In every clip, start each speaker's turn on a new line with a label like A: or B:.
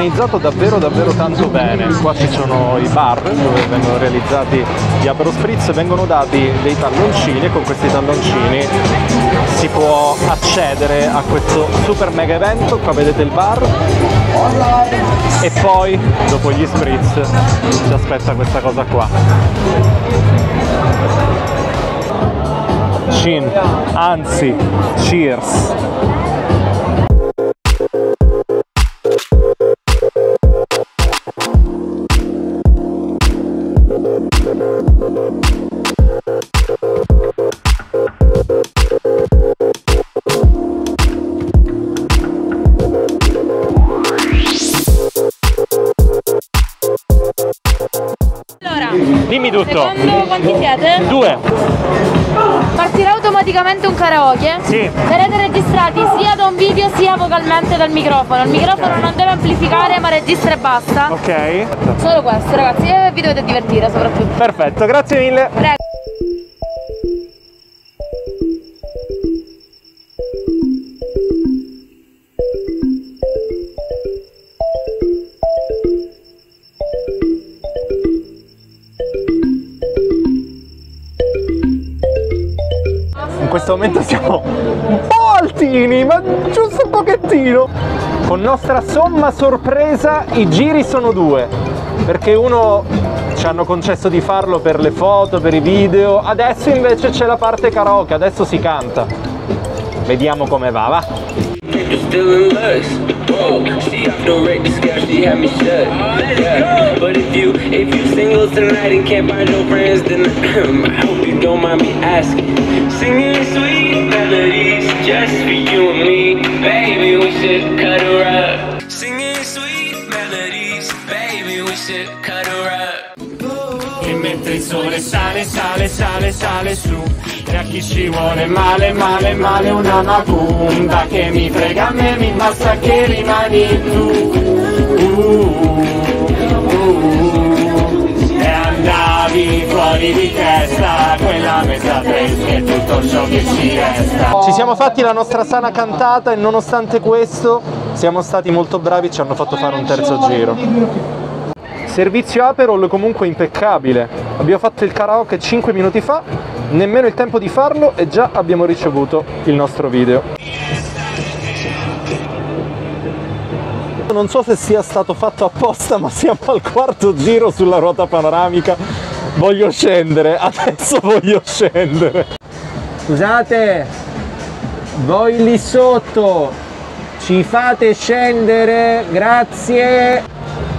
A: organizzato davvero tanto bene. Qua ci sono i bar dove vengono realizzati gli Aperol Spritz, vengono dati dei talloncini e con questi talloncini si può accedere a questo super mega evento. Qua vedete il bar e poi dopo gli spritz ci aspetta questa cosa qua. Chin, anzi, cheers! Dimmi tutto.
B: Secondo quanti siete?
A: 2.
B: Partirà automaticamente un karaoke.
A: Sì.
B: Sarete registrati sia da un video sia vocalmente dal microfono. Il microfono non deve amplificare ma registra e basta.
A: Ok.
B: Solo questo ragazzi, e vi dovete divertire soprattutto.
A: Perfetto, grazie mille.
B: Prego.
A: In questo momento siamo un po' altini, ma giusto un pochettino. Con nostra somma sorpresa i giri sono 2, perché uno ci hanno concesso di farlo per le foto, per i video, adesso invece c'è la parte karaoke, adesso si canta. Vediamo come va.
C: Still in lust. Whoa, see, I don't rate the scale, she had me shut. Yeah. But if you single tonight and can't find no friends, then I hope you don't mind me asking. Singing sweet melodies just for you and me, baby, we should cut her up. Singing sweet melodies, baby, we should cut her up. E mentre il sole sale, sale, sale, sale su, e a chi ci vuole male, male, male una macumba che mi frega a me, mi basta che rimani tu. E andavi fuori di testa, quella mezza fresca è tutto ciò che ci resta.
A: Ci siamo fatti la nostra sana cantata e nonostante questo siamo stati molto bravi, ci hanno fatto fare un terzo giro. Servizio Aperol comunque impeccabile. Abbiamo fatto il karaoke 5 minuti fa, nemmeno il tempo di farlo e già abbiamo ricevuto il nostro video. Non so se sia stato fatto apposta, ma siamo al 4º giro sulla ruota panoramica. Voglio scendere, adesso voglio scendere. Scusate, voi lì sotto, ci fate scendere? Grazie.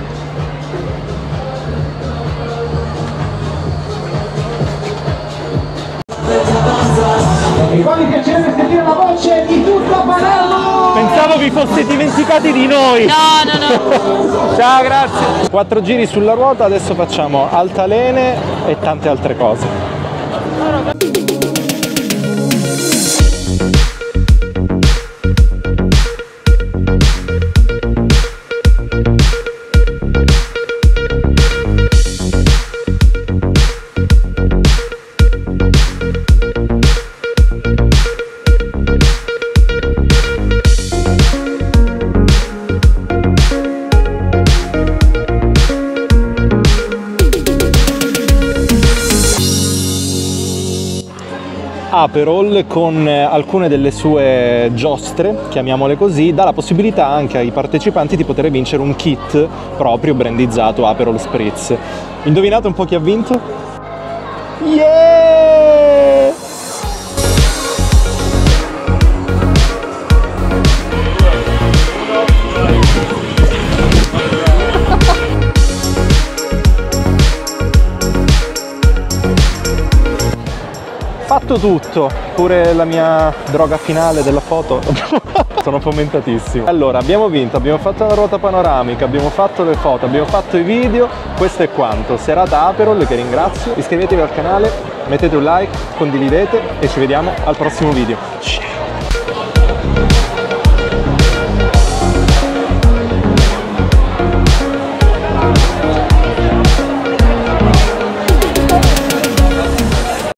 D: Mi fa piacere sentire la voce di tutta Palermo!
A: Pensavo vi foste dimenticati di noi!
B: No.
A: Ciao, grazie! 4 giri sulla ruota, adesso facciamo altalene e tante altre cose. Aperol con alcune delle sue giostre, chiamiamole così, dà la possibilità anche ai partecipanti di poter vincere un kit proprio brandizzato Aperol Spritz. Indovinate un po' chi ha vinto? Yeah! Fatto tutto, pure la mia droga finale della foto. Sono fomentatissimo. Allora, abbiamo vinto, abbiamo fatto la ruota panoramica, abbiamo fatto le foto, abbiamo fatto i video, questo è quanto. Serata Aperol, che ringrazio. Iscrivetevi al canale, mettete un like, condividete e ci vediamo al prossimo video. Ciao!